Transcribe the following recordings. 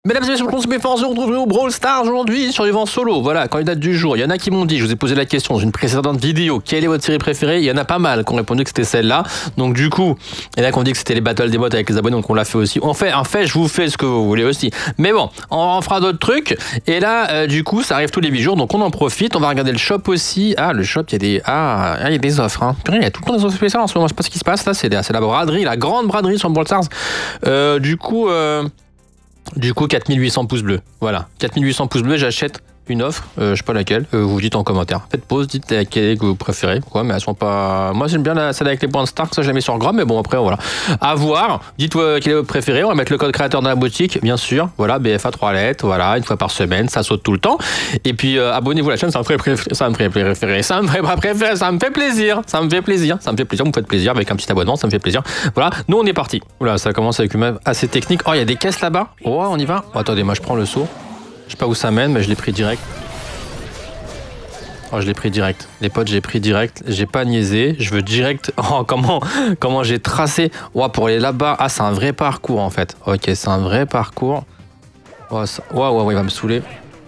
Mesdames et messieurs, je suis Force, on retrouve au Brawl Stars aujourd'hui, survivant solo. Voilà, candidat du jour. Il y en a qui m'ont dit, je vous ai posé la question dans une précédente vidéo, quelle est votre série préférée? Il y en a pas mal qui ont répondu que c'était celle-là. Donc du coup, il y en a qui ont dit que c'était les battles des bots avec les abonnés, donc on l'a fait aussi. En fait, je vous fais ce que vous voulez aussi. Mais bon, on fera d'autres trucs. Et là, du coup, ça arrive tous les 8 jours, donc on en profite. On va regarder le shop aussi. Ah, le shop, il y a des, il y a des offres. Hein. Il y a tout le temps des offres spéciales en ce moment. Je sais pas ce qui se passe là. C'est la braderie, la grande braderie sur Brawl Stars. Du coup, 4800 pouces bleus. Voilà, 4800 pouces bleus, j'achète une offre, je sais pas laquelle, vous dites en commentaire. Faites pause, dites laquelle que vous préférez, quoi, mais elles sont pas... Moi, j'aime bien celle avec les points de star, ça je la mets sur Grom, mais bon, après, voilà. À voir, dites quel est votre préféré, on va mettre le code créateur dans la boutique, bien sûr, voilà, BFA 3 lettres, voilà, une fois par semaine, ça saute tout le temps. Et puis, abonnez-vous à la chaîne, ça me fait plaisir, ça me fait plaisir, vous me faites plaisir avec un petit abonnement, ça me fait plaisir. Voilà, nous, on est parti. Voilà, ça commence avec une map assez technique. Oh, il y a des caisses là-bas. Oh, on y va. Oh, attendez, moi, je prends le saut. Je sais pas où ça mène, mais je l'ai pris direct. Oh, je l'ai pris direct. Les potes, j'ai pris direct. J'ai pas niaisé. Je veux direct. Oh, comment j'ai tracé. Oh, pour aller là-bas. Ah, c'est un vrai parcours en fait. Ok, c'est un vrai parcours. Oh, ouais, il va me saouler.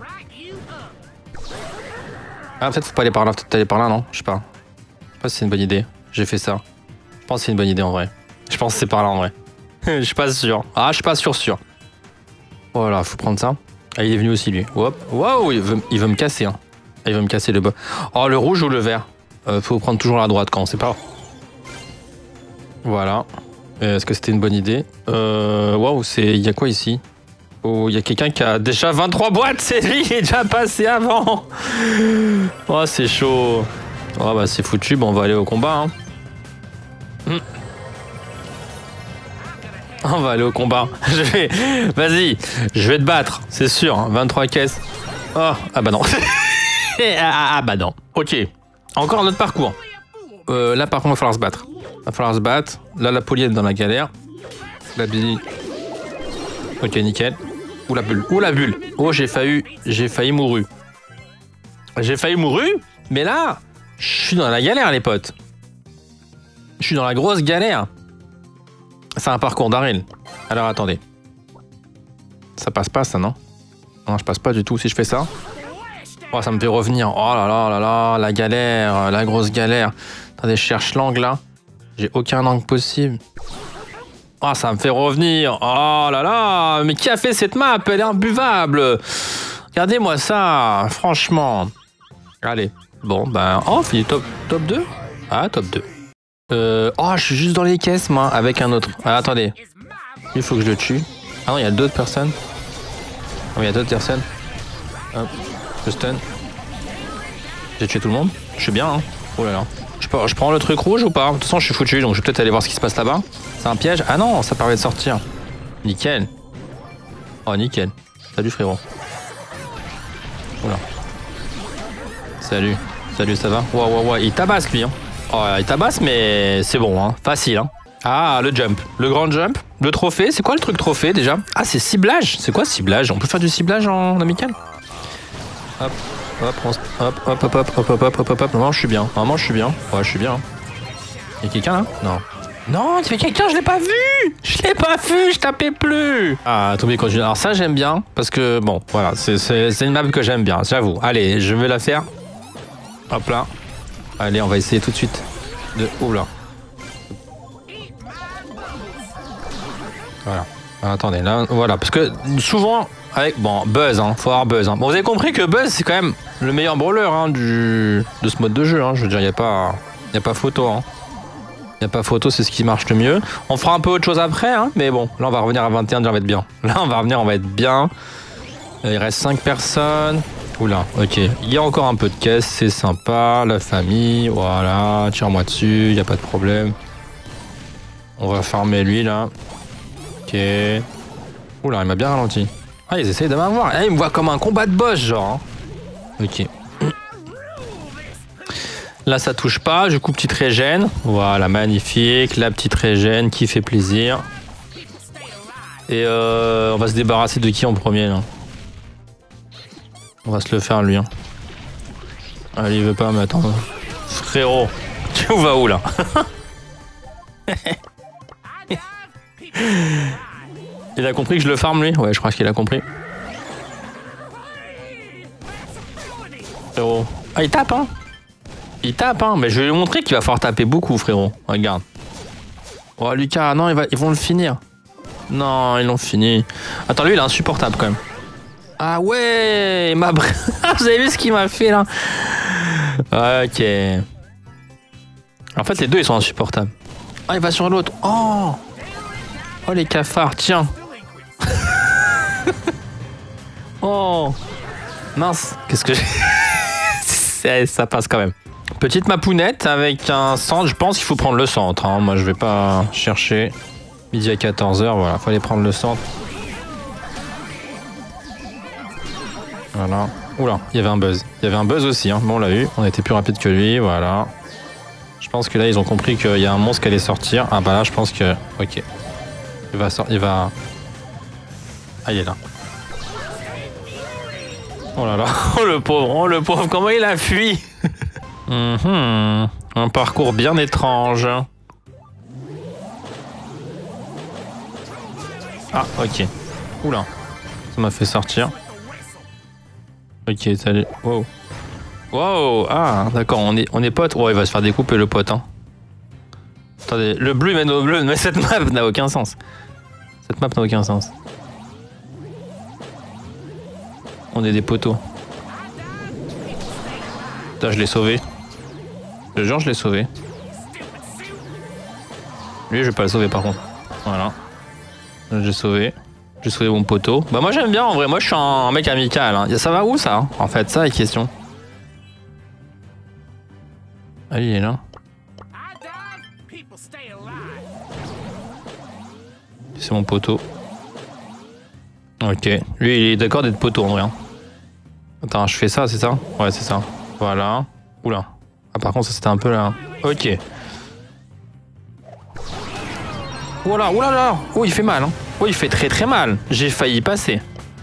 Ah, peut-être faut pas aller par là. Peut-être aller par là, non? Je sais pas. Je sais pas si c'est une bonne idée. J'ai fait ça. Je pense que c'est une bonne idée en vrai. Je pense que c'est par là en vrai. Je suis pas sûr. Ah, je suis pas sûr. Voilà, faut prendre ça. Ah, il est venu aussi lui. Hop. Waouh, il veut me casser. Hein. Il veut me casser le bas. Oh, le rouge ou le vert? Faut prendre toujours la droite quand on sait pas. Voilà. Est-ce que c'était une bonne idée? Waouh, il y a quoi ici? Oh, il y a quelqu'un qui a déjà 23 boîtes. C'est lui qui est déjà passé avant. Oh, c'est chaud. Oh, bah, c'est foutu. Bon, on va aller au combat. Hein. On va aller au combat. Vas-y, je vais te battre, c'est sûr. 23 caisses. Oh, ah bah non. Ah bah non. Ok. Encore un autre parcours. Là, par contre, il va falloir se battre. Là, la poly est dans la galère. La Billy. Ok, nickel. Ou la bulle. Oh, j'ai failli mourir. Mais là, je suis dans la galère, les potes. Je suis dans la grosse galère. C'est un parcours d'Aril. Alors attendez. Ça passe pas ça, non? Non, je passe pas du tout si je fais ça. Oh, ça me fait revenir. Oh là là, la galère, la grosse galère. Attendez, je cherche l'angle là. J'ai aucun angle possible. Oh, ça me fait revenir. Oh là là, mais qui a fait cette map? Elle est imbuvable. Regardez-moi ça, franchement. Allez, bon, ben, oh, il est top 2. Ah, top 2. Oh, je suis juste dans les caisses, moi, avec un autre. Ah, attendez. Il faut que je le tue. Ah non, il y a d'autres personnes. Oh, il y a d'autres personnes. Hop, je stun. J'ai tué tout le monde. Je suis bien, hein. Oh là là. Je prends le truc rouge ou pas? De toute façon, je suis foutu, donc je vais peut-être aller voir ce qui se passe là-bas. C'est un piège? Ah non, ça permet de sortir. Nickel. Oh, nickel. Salut, frérot. Oula. Salut, ça va? Ouah, il tabasse, lui, hein. Oh, il tabasse, mais c'est bon, hein. Facile. Hein. Ah, le jump. Le grand jump. Le trophée. C'est quoi le truc trophée déjà? Ah, c'est ciblage. C'est quoi ciblage? On peut faire du ciblage en amical? Hop. Non, je suis bien. Normalement, je suis bien. Ouais, je suis bien. Il y a quelqu'un là? Non. Non, il y a quelqu'un, je l'ai pas vu! Je tapais plus! Ah, Toby continue. Alors, ça, j'aime bien. Parce que, bon, voilà. C'est une map que j'aime bien, j'avoue. Allez, je vais la faire. Hop là. Allez, on va essayer tout de suite de... Oula. Voilà. Alors, attendez, là, voilà. Parce que souvent, avec... Bon, Buzz, hein. Faut avoir Buzz. Hein. Bon, vous avez compris que Buzz, c'est quand même le meilleur brawler hein, de ce mode de jeu. Hein. Je veux dire, il n'y a pas photo. Hein. Il n'y a pas photo, c'est ce qui marche le mieux. On fera un peu autre chose après, hein. Mais bon, là, on va revenir à 21, on va être bien. Là, on va être bien. Il reste 5 personnes. Oula, ok. Il y a encore un peu de caisse, c'est sympa. La famille, voilà. Tire-moi dessus, il n'y a pas de problème. On va farmer lui, là. Ok. Oula, il m'a bien ralenti. Ah, ils essayent de m'avoir. Ah, ils me voient comme un combat de boss, genre. Hein. Ok. Là, ça touche pas. Du coup, petite régène. Voilà, magnifique. La petite régène qui fait plaisir. Et on va se débarrasser de qui en premier, là? On va se le faire lui. Hein. Allez, il veut pas m'attendre. Frérot, tu vas où là? Il a compris que je le farm lui? Ouais, je crois qu'il a compris. Frérot. Ah, il tape, hein? Il tape, hein? Mais je vais lui montrer qu'il va falloir taper beaucoup, frérot. Regarde. Oh, Lucas, non, ils vont le finir. Non, ils l'ont fini. Attends, lui, il est insupportable quand même. Ah ouais, ma Vous avez vu ce qu'il m'a fait là? Ok. En fait, les deux, ils sont insupportables. Ah, il va sur l'autre. Oh! Oh, les cafards, tiens. Oh! Mince, qu'est-ce que j'ai... Ça passe quand même. Petite mapounette avec un centre. Je pense qu'il faut prendre le centre. Hein. Moi, je vais pas chercher. Midi à 14h, voilà. Fallait prendre le centre. Voilà. Oula, il y avait un buzz. Il y avait un buzz aussi. Hein. Bon, on l'a eu. On était plus rapide que lui. Voilà. Je pense que là, ils ont compris qu'il y a un monstre qui allait sortir. Ah bah là, je pense que... Ok. Il va sortir. Il va... Ah, il est là. Oh là là. Oh le pauvre. Oh le pauvre. Comment il a fui. Un parcours bien étrange. Ah, ok. Oula. Ça m'a fait sortir. Ok, salut. Wow. Wow. Ah, d'accord, on est potes. Oh, il va se faire découper le pote, hein. Attendez, le bleu mène au bleu, mais cette map n'a aucun sens. Cette map n'a aucun sens. On est des poteaux. Putain, je l'ai sauvé. Le genre, je l'ai sauvé. Lui, je vais pas le sauver par contre. Voilà. J'ai sauvé. J'ai sauvé mon poteau. Bah moi j'aime bien en vrai. Moi je suis un mec amical. Hein. Ça va où ça? En fait, ça la question. Ah, il est là. C'est mon poteau. Ok. Lui il est d'accord d'être poteau en vrai. Hein. Attends, je fais ça, c'est ça? Ouais, c'est ça. Voilà. Oula. Ah par contre ça c'était un peu là. Ok. Oh là, oh là là. Oh il fait mal hein. Oh il fait très mal. J'ai failli passer.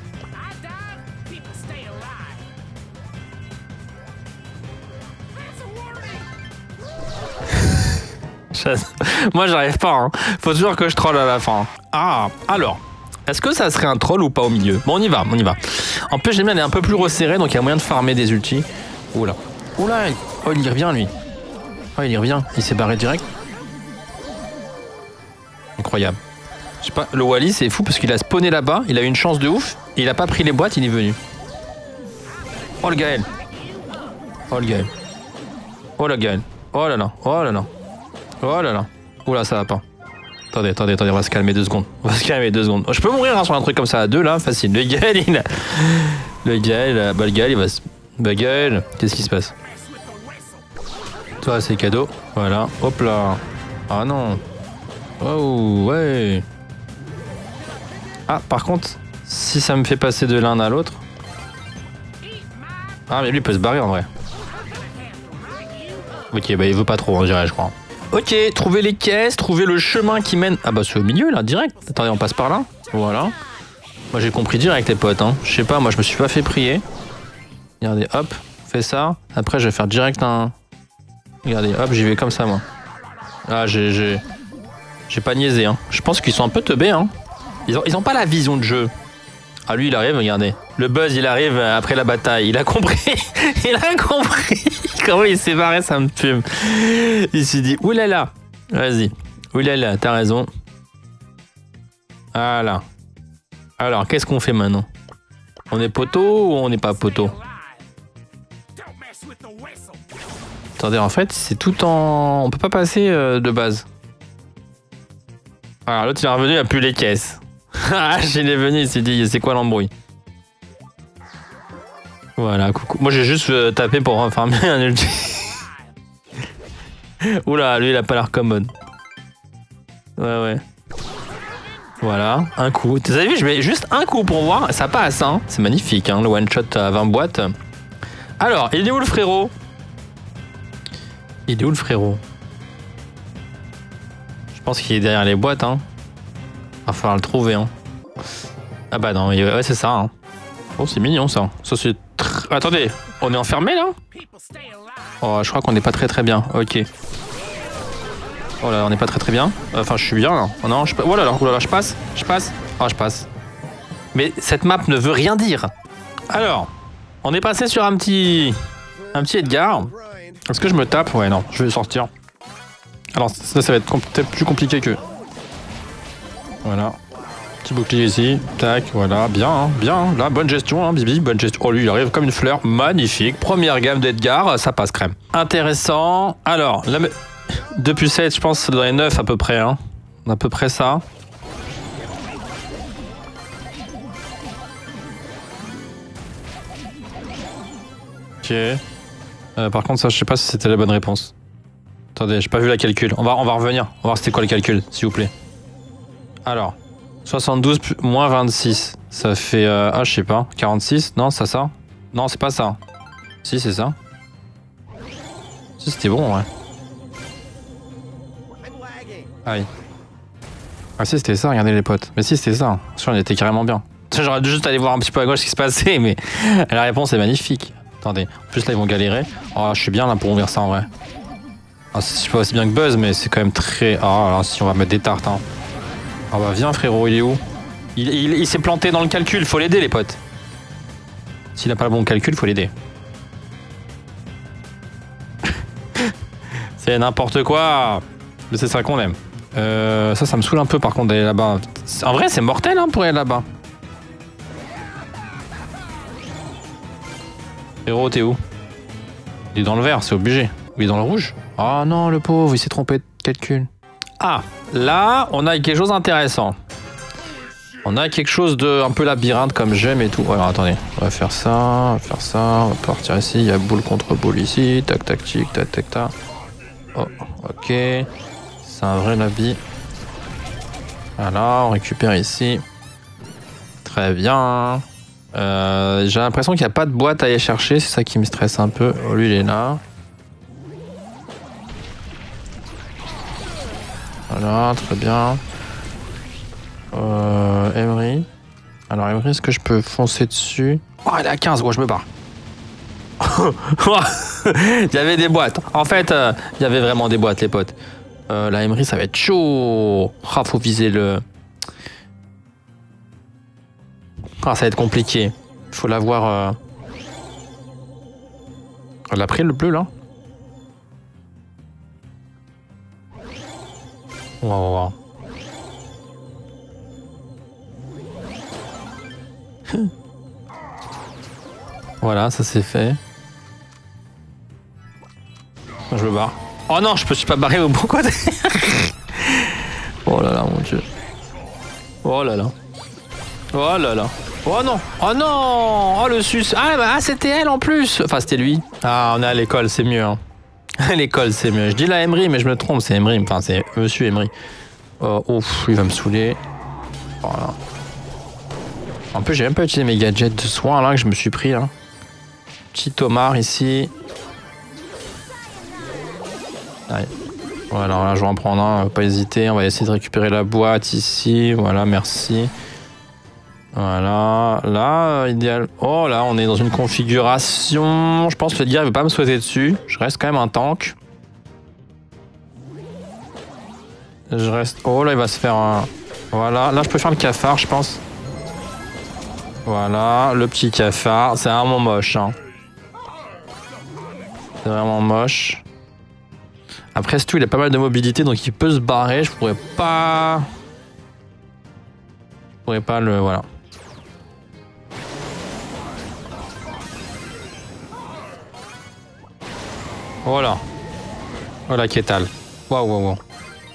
Moi j'arrive pas hein. Faut toujours que je troll à la fin. Ah alors. Est-ce que ça serait un troll ou pas au milieu? Bon on y va, on y va. En plus j'aime bien, elle est un peu plus resserrée donc il y a moyen de farmer des ultis. Oula. Oula. Oh il y revient lui. Oh il y revient. Il s'est barré direct. Incroyable. Je sais pas, le Wally c'est fou parce qu'il a spawné là-bas, il a eu une chance de ouf, et il a pas pris les boîtes, il est venu. Oh le Gaël. Oh le Gaël. Oh le Gaël. Oh là là. Oh là là. Oh là là. Oula ça va pas. Attendez, on va se calmer 2 secondes. On va se calmer 2 secondes. Je peux mourir hein, sur un truc comme ça à 2 là, facile. Le Gaël il a... Le Gaël, bah le Gaël il va se... Bah Gaël, qu'est-ce qui se passe? Toi c'est cadeau. Voilà. Hop là. Ah non. Oh ouais. Ah par contre, si ça me fait passer de l'un à l'autre. Ah mais lui il peut se barrer en vrai. Ok bah il veut pas trop on dirait je crois. Ok, trouver les caisses, trouver le chemin qui mène... Ah bah c'est au milieu là, direct. Attendez on passe par là. Voilà. Moi j'ai compris direct les potes hein. Je sais pas, moi je me suis pas fait prier. Regardez hop, fais ça. Après je vais faire direct un... Regardez hop j'y vais comme ça moi. Ah j'ai pas niaisé hein. Je pense qu'ils sont un peu teubés hein. Ils ont pas la vision de jeu. Ah lui il arrive, regardez. Le buzz il arrive après la bataille. Il a compris. Il a compris. Comment il s'est barré, ça me fume. Il s'est dit oulala. Vas-y. Oulala, t'as raison. Voilà. Alors qu'est-ce qu'on fait maintenant? On est poteau ou on n'est pas poteau? Attendez en fait c'est tout en... On peut pas passer de base. Alors l'autre il est revenu, il n'y a plus les caisses. Ah, il est venu, il s'est dit, c'est quoi l'embrouille? Voilà, coucou. Moi j'ai juste tapé pour farmer un ulti. Oula, lui il a pas l'air commode. Ouais. Voilà, un coup. Vous avez vu, je mets juste un coup pour voir, ça passe, hein. C'est magnifique, hein, le one shot à 20 boîtes. Alors, il est où le frérot? Il est où le frérot? Je pense qu'il est derrière les boîtes, hein. Va falloir le trouver, hein. Ah bah non, ouais, c'est ça, hein. Oh, c'est mignon, ça. Ça, c'est... Attendez, on est enfermé, là? Oh, je crois qu'on n'est pas très bien. Ok. Oh là, on n'est pas très bien. Enfin, je suis bien là. Oh non, je... oh là là, je passe. Je passe. Ah, je passe. Mais cette map ne veut rien dire. Alors, on est passé sur un petit Edgar. Est-ce que je me tape? Ouais, non, je vais sortir. Alors, ça va être peut-être plus compliqué que... Voilà. Petit bouclier ici. Tac, voilà. Bien, hein, bien. Hein. Là, bonne gestion, hein, Bibi. Bonne gestion. Oh, lui, il arrive comme une fleur. Magnifique. Première gamme d'Edgar, ça passe crème. Intéressant. Alors, là, 2+7, je pense que c'est dans les 9 à peu près. Hein. À peu près ça. Ok. Par contre, ça, je sais pas si c'était la bonne réponse. Attendez, j'ai pas vu la calcul. On va revenir. On va voir c'était quoi le calcul, s'il vous plaît. Alors, 72 moins 26. Ça fait... ah, je sais pas. 46? Non, c'est ça? Non, c'est pas ça. Si, c'est ça. Si, c'était bon, ouais. Aïe. Ah si, c'était ça, regardez les potes. Mais si, c'était ça. Sûr, on était carrément bien. J'aurais dû juste aller voir un petit peu à gauche ce qui se passait, mais la réponse est magnifique. Attendez, en plus là, ils vont galérer. Oh, je suis bien là pour ouvrir ça en vrai. Ah, c'est pas aussi bien que Buzz, mais c'est quand même très... Ah, alors si on va mettre des tartes, hein. Ah bah viens frérot, il est où? Il s'est planté dans le calcul, faut l'aider les potes. S'il a pas le bon calcul, faut l'aider. C'est n'importe quoi. Mais c'est ça qu'on aime. Ça me saoule un peu par contre d'aller là-bas. En vrai, c'est mortel hein, pour aller là-bas. Frérot, t'es où? Il est dans le vert, c'est obligé. Ou il est dans le rouge? Ah non, le pauvre, il s'est trompé de calcul. Ah, là, on a quelque chose d'intéressant. On a quelque chose de un peu labyrinthe comme j'aime et tout. Alors attendez, on va faire ça, on va partir ici. Il y a boule contre boule ici. Tac, tac, tic, tac, tac, tac. Oh, ok. C'est un vrai labi. Voilà, on récupère ici. Très bien. J'ai l'impression qu'il n'y a pas de boîte à aller chercher. C'est ça qui me stresse un peu. Oh, lui, il est là. Voilà, très bien. Emery. Alors, Emery, est-ce que je peux foncer dessus? Oh, elle est à 15. Ouais, je me barre. Il y avait des boîtes. En fait, il y avait vraiment des boîtes, les potes. La Emery, ça va être chaud. Ah, faut viser le... Ah, ça va être compliqué. Faut l'avoir... Elle a pris le bleu, là? On va voir. Voilà, ça c'est fait. Je me barre. Oh non, je me suis pas barré au bon côté. Oh là là, mon dieu. Oh là là. Oh là là. Oh non. Oh non. Oh le sus. Ah, bah, c'était elle en plus. Enfin, c'était lui. Ah, on est à l'école, c'est mieux. Hein. L'école, c'est mieux. Je dis la Emery, mais je me trompe, c'est Emery. Enfin, c'est Monsieur Emery. Oh, ouf, il va me saouler. Voilà. En plus, j'ai même pas utilisé mes gadgets de soins là que je me suis pris. Hein. Petit homard ici. Allez. Voilà, là, je vais en prendre un, on va pas hésiter. On va essayer de récupérer la boîte ici. Voilà, merci. Voilà, là, idéal. Oh là, on est dans une configuration. Je pense que le gars ne veut pas me sauter dessus. Je reste quand même un tank. Je reste... Oh là, il va se faire un... Voilà, là, je peux faire le cafard, je pense. Voilà, le petit cafard. C'est vraiment moche. Hein. C'est vraiment moche. Après, Stu, il a pas mal de mobilité, donc il peut se barrer. Je pourrais pas... le... Voilà. Voilà. Voilà, Kétal. Waouh, waouh, waouh.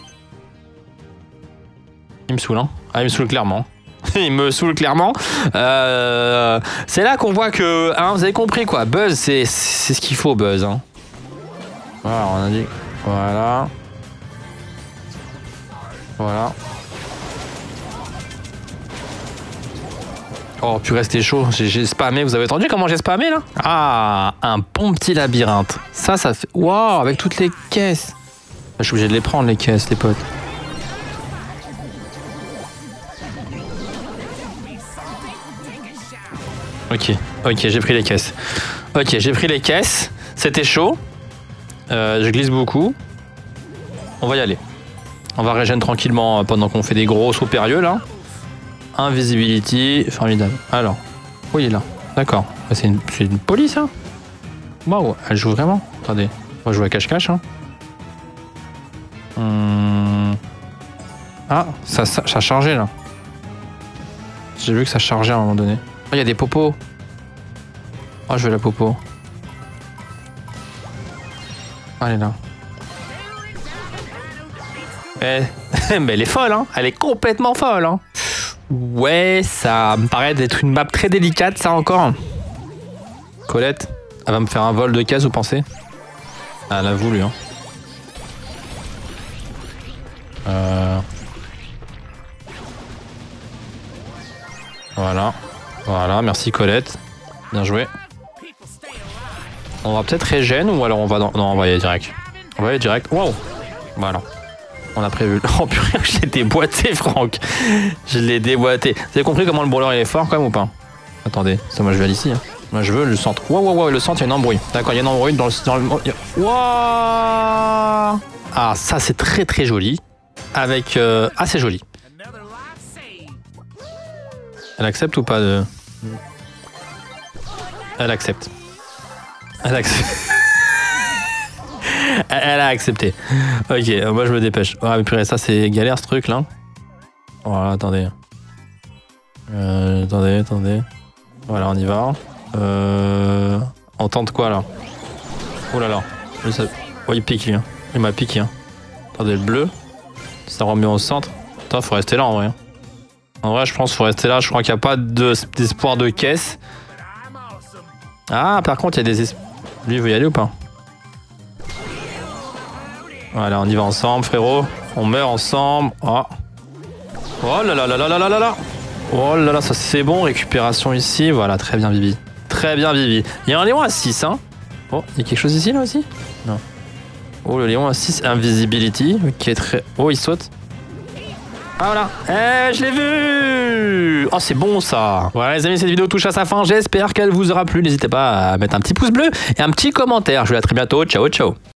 Il me saoule, hein. Ah, il me saoule clairement. Il me saoule clairement. C'est là qu'on voit que... Hein, vous avez compris, quoi. Buzz, c'est ce qu'il faut, Buzz. Hein. Voilà, on a dit... Voilà. Voilà. Oh, purée, c'était chaud. J'ai spammé. Vous avez entendu comment j'ai spammé, là? Ah, un bon petit labyrinthe. Ça fait... Waouh, avec toutes les caisses. Je suis obligé de les prendre, les caisses, les potes. Ok, j'ai pris les caisses. Ok, j'ai pris les caisses. C'était chaud. Je glisse beaucoup. On va y aller. On va régénérer tranquillement pendant qu'on fait des gros sauts périlleux là. Invisibility, formidable. Alors, où il est là? D'accord. C'est une police, hein? Waouh, elle joue vraiment? Attendez, on va jouer à cache-cache. Hein. Ah, ça a chargé là. J'ai vu que ça chargeait à un moment donné. Oh, il y a des popos. Oh, je veux la popo. Elle est là. Mais elle est folle, hein. Elle est complètement folle, hein. Ouais, ça me paraît d'être une map très délicate, ça encore. Colette, elle va me faire un vol de case, vous pensez? Ah, elle a voulu, hein. Voilà. Voilà, merci Colette. Bien joué. On va peut-être régène ou alors on va dans... Non, on va y aller direct. On va y aller direct. Wow. Voilà. On a prévu. Oh purée, je l'ai déboîté, Franck. Je l'ai déboîté. Vous avez compris comment le brawler il est fort quand même ou pas? Attendez, ça moi je vais aller ici. Hein. Moi je veux le centre. Wow, le centre, il y a une embrouille. D'accord, il y a une embrouille dans le... Wow. Ah, ça c'est très très joli. Avec... Ah, c'est joli. Elle accepte ou pas de... Elle accepte. Elle accepte. Elle a accepté. Ok, moi je me dépêche. Ah mais purée, ça c'est galère ce truc là. Voilà, attendez. Attendez. Voilà, on y va. On tente quoi là? Oh là là. Oh, il pique lui. Hein. Il m'a piqué. Hein. Attendez, le bleu. Ça remet au centre. Attends, faut rester là en vrai. En vrai, je pense qu'il faut rester là. Je crois qu'il n'y a pas d'espoir de caisse. Ah, par contre, il y a des espoirs. Lui, il veut y aller ou pas? Voilà, on y va ensemble, frérot. On meurt ensemble. Oh, oh là là là là là là là là. Oh là là, ça c'est bon. Récupération ici. Voilà, très bien, Bibi. Très bien, Bibi. Il y a un Léon à 6, hein. Oh, il y a quelque chose ici, là aussi? Non. Oh, le Léon à 6. Invisibility. Qui est très... Oh, il saute. Ah voilà, je l'ai vu. Oh c'est bon ça. Voilà les amis, cette vidéo touche à sa fin, j'espère qu'elle vous aura plu. N'hésitez pas à mettre un petit pouce bleu et un petit commentaire. Je vous dis à très bientôt, ciao ciao.